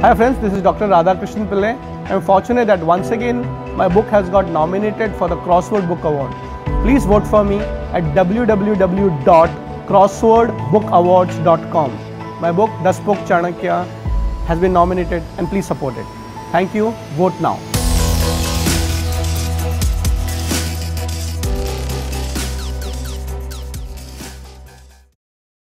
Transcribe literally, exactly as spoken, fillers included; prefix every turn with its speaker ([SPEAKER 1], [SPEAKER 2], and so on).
[SPEAKER 1] Hi friends, this is Doctor Radhakrishnan Pillai. I am fortunate that once again my book has got nominated for the Crossword Book Award. Please vote for me at w w w dot crossword book awards dot com. My book, The Spoke Chanakya, has been nominated and please support it. Thank you. Vote now.